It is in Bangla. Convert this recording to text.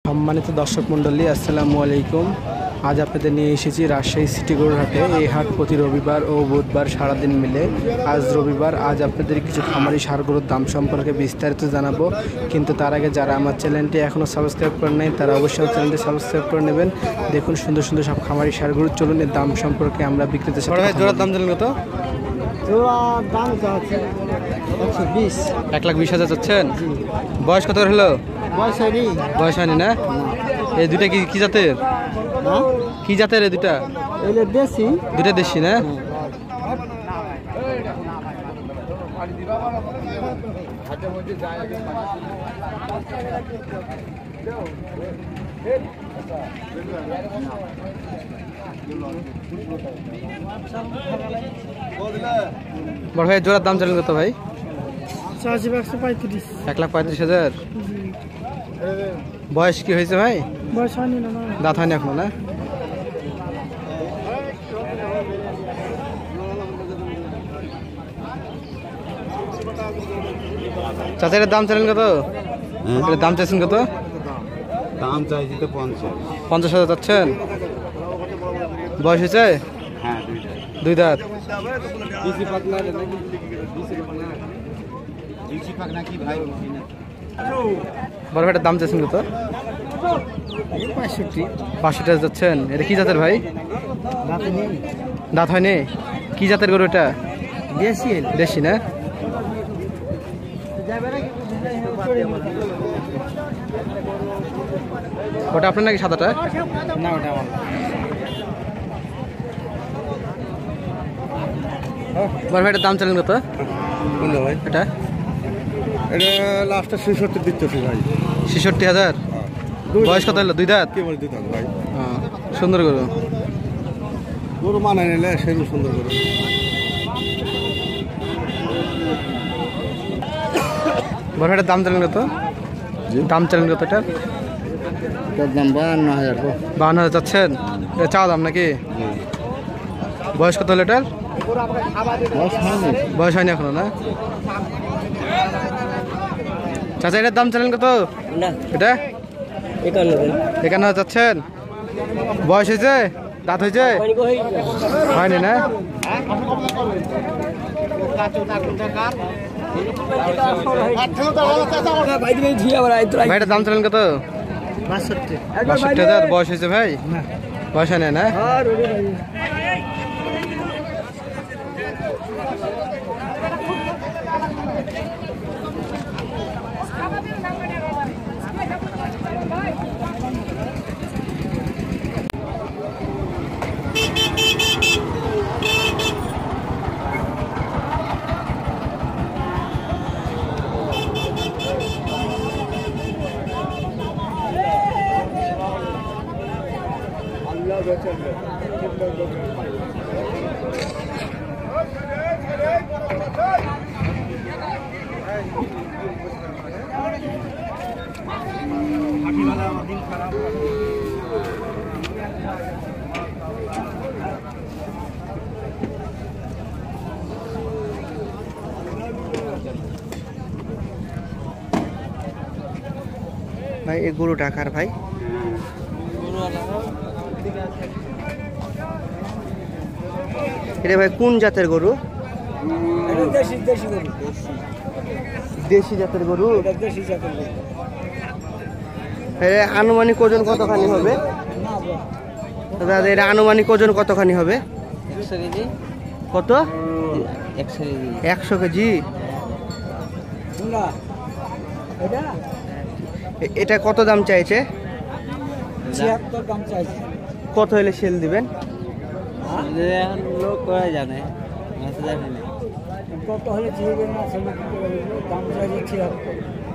সম্মানিত দর্শক মণ্ডলী, আসসালামু আলাইকুম। আজ আপনাদের নিয়ে এসেছি রাজশাহী সিটি গরুর হাটে। এই হাট প্রতি রবিবার ও বুধবার সারাদিন মিলে। আজ রবিবার। আজ আপনাদের কিছু খামারি ষাঁড় গরুর দাম সম্পর্কে বিস্তারিত জানাবো, কিন্তু তার আগে যারা আমার চ্যানেলটি এখনও সাবস্ক্রাইব করে নেই তারা অবশ্যই চ্যানেলটি সাবস্ক্রাইব করে নেবেন। দেখুন সুন্দর সুন্দর সব খামারি ষাঁড় গরুর। চলুন এর দাম সম্পর্কে আমরা বিক্রেতার সাথে। জোড়ার দাম জানেন কত? জোড়ার দাম চাচ্ছে 120। 1,20,000 চাচ্ছেন? বয়স কত হলো? বয়স হয়নি না? এই দুটা কি জাতের? কি জাতের এই দুটা? দেশি। দুটা দেশি না? বড় ভাই জোড়ার দাম জানেন কত ভাই? 1,35,000। বয়স কি হয়েছে ভাই? বয়স হয়নি না, দাঁত হয়নি এখনো না? চাচা এর দাম চাইলেন কত? এর দাম চাইছেন কত? দাম চাইছি তো 50,000 চাচ্ছেন? বয়স হয়েছে? হ্যাঁ, দুই দাঁত। বড় ভাইটার দাম চাইছেন কত? 65,000 যাচ্ছেন। এটা কি জাতের ভাই? দাঁত হয়নি? কি জাতের গরু এটা? দেশি না? ওটা আপনার নাকি সাদাটা? না, ওটা আমার। বড় ভাইটার দাম চাইলেন কত? ভাই এটা এটা লাস্টে 66 দিতেছি ভাই। 66,000। বয়স কত হলো? দুই দাঁত। কি বলে দিতে ভাই? সুন্দর গরু। গরু মানায় নিলে সেরকম সুন্দর গরু। বড় ভাইটার দাম চাইলেন কত? দাম চাইলেন কত এটার? তার দাম 52,000। 52,000 চাচ্ছেন? এটা চাওয়া দাম নাকি? বয়স কত হলো এটার? বয়স হয়নি এখনো না? চাচা এটার দাম চাইলেন কত? এটা 51,000 চাচ্ছেন? বয়স হয়েছে? দাঁত হয়েছে? হয়নি না? ভাইটার দাম চাইলেন কত? 62,000। বয়স হয়েছে ভাই? বয়স হয় না? ভাই এই গরু ঢাকার ভাই? এটা ভাই কোন জাতের গরু? দেশি জাতের গরু। আনুমানিক ওজন কতখানি হবে? দাদা এটা আনুমানিক ওজন কতখানি হবে? 100 কেজি। কত? 100 কেজি। এটা কত দাম চাইছে? 76 দাম চাইছে। কত হলে সেল দিবেন? লোক জানে কত হলে দাম চাইছে 76।